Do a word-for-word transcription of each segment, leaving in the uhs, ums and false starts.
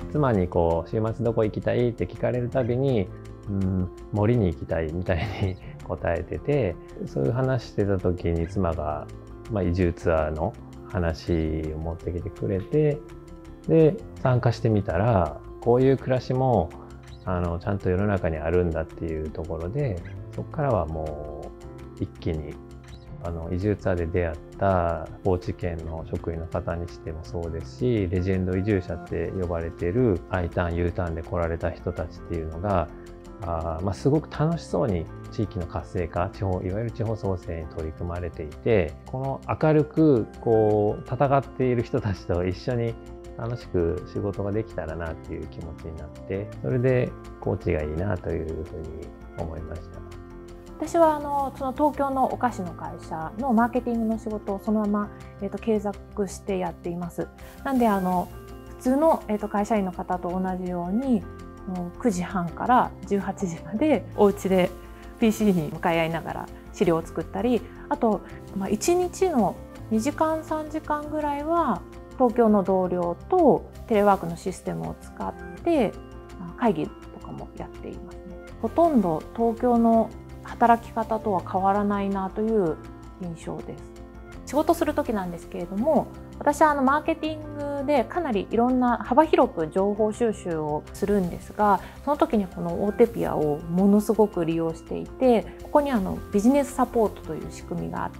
妻にこう週末どこ行きたいって聞かれるたびに、うん、森に行きたいみたいに答えてて、そういう話してた時に妻が、まあ、移住ツアーの話を持ってきてくれて、で参加してみたらこういう暮らしもあのちゃんと世の中にあるんだっていうところで、そこからはもう一気にあの移住ツアーで出会った高知県の職員の方にしてもそうですし、レジェンド移住者って呼ばれている I ターン U ターンで来られた人たちっていうのが、あまあ、すごく楽しそうに地域の活性化、地方いわゆる地方創生に取り組まれていて、この明るくこう戦っている人たちと一緒に楽しく仕事ができたらなっていう気持ちになって、それで高知がいいなというふうに思いました。 私はあのその東京のお菓子の会社のマーケティングの仕事をそのまま、えー、と継続してやっています。なんであの普通の、えー、と会社員の方と同じようにくじはんからじゅうはちじまでお家で ピーシー に向かい合いながら資料を作ったり、あと、まあ、いちにちのにじかんさんじかんぐらいは東京の同僚とテレワークのシステムを使って会議とかもやっていますね。ほとんど東京の働き方とは変わらないなという印象です。仕事する時なんですけれども、私はあのマーケティングでかなりいろんな幅広く情報収集をするんですが、その時にこのオーテピアをものすごく利用していて、ここにあのビジネスサポートという仕組みがあって、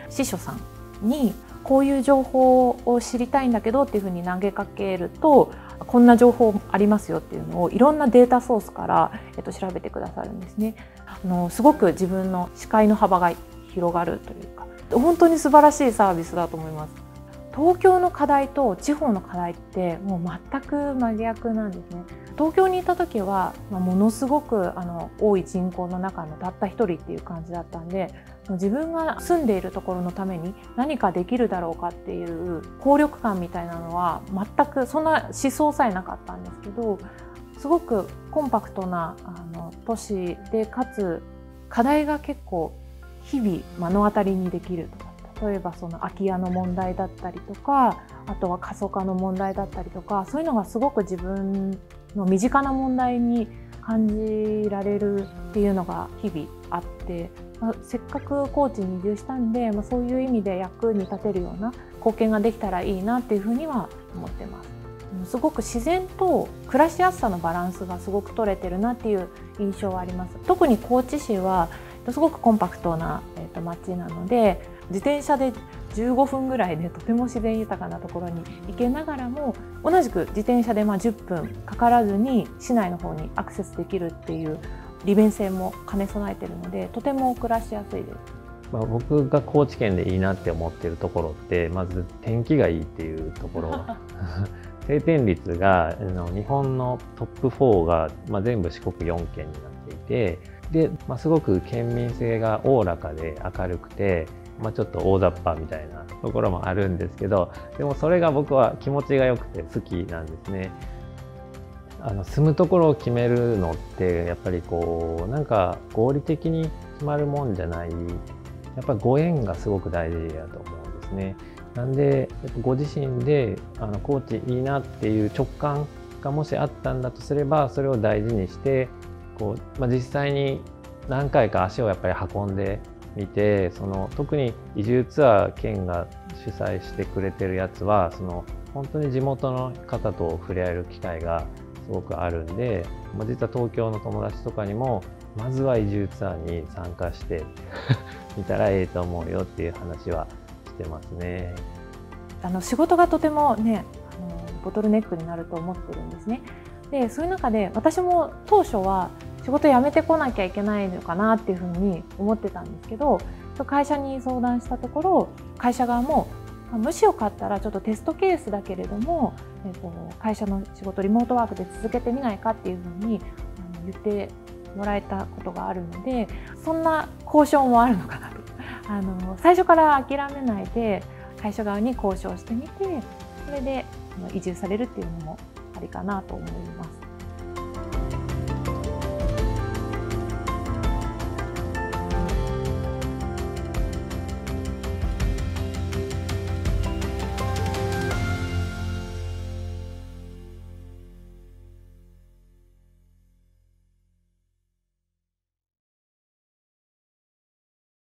司書さんにこういう情報を知りたいんだけどっていうふうに投げかけると、こんな情報ありますよっていうのをいろんなデータソースから、えっと、調べてくださるんですね。あのすごく自分の視界の幅が広がるというか、本当に素晴らしいサービスだと思います。東京の課題と地方の課題ってもう全く真逆なんですね。東京にいた時は、まあ、ものすごくあの多い人口の中のたった一人っていう感じだったんで、自分が住んでいるところのために何かできるだろうかっていう効力感みたいなのは全くそんな思想さえなかったんですけど、すごくコンパクトなあの都市で、かつ課題が結構日々目の当たりにできるとか、例えばその空き家の問題だったりとか、あとは過疎化の問題だったりとか、そういうのがすごく自分の身近な問題に感じられるっていうのが日々あって、まあ、せっかく高知に移住したんで、まあ、そういう意味で役に立てるような貢献ができたらいいなっていうふうには思ってます。すごく自然と暮らしやすさのバランスがすごく取れてるなっていう印象はあります。特に高知市はすごくコンパクトな、えー、と街なので、自転車でじゅうごふんぐらいでとても自然豊かなところに行けながらも、同じく自転車でまあじゅっぷんかからずに市内の方にアクセスできるっていう利便性も兼ね備えているので、とても暮らしやすいです。 まあ、僕が高知県でいいなって思ってるところって、まず天気がいいっていうところ晴天率が日本のトップフォーが、まあ、全部四国よんけんになっていて、で、まあ、すごく県民性がおおらかで明るくて、まあ、ちょっと大雑把みたいなところもあるんですけど、でもそれが僕は気持ちが良くて好きなんですね。あの住むところを決めるのってやっぱりこうなんか合理的に決まるもんじゃない、やっぱりご縁がすごく大事だと思うんですね。なんでご自身であの高知いいなっていう直感がもしあったんだとすれば、それを大事にしてこう、まあ、実際に何回か足をやっぱり運んでみて、その特に移住ツアー県が主催してくれてるやつはその本当に地元の方と触れ合える機会がすごくあるんで、まあ、実は東京の友達とかにもまずは移住ツアーに参加してみたらええと思うよっていう話はしてますね。 あの仕事がとてもね、あのボトルネックになると思ってるんですね。で、そういう中で私も当初は仕事辞めてこなきゃいけないのかなっていうふうに思ってたんですけど、会社に相談したところ、会社側ももしよかったらちょっとテストケースだけれども、えっと、会社の仕事リモートワークで続けてみないかっていうふうに言ってもらえたことがあるので、そんな交渉もあるのかなと。あの最初から諦めないで会社側に交渉してみて、それで移住されるっていうのもありかなと思います。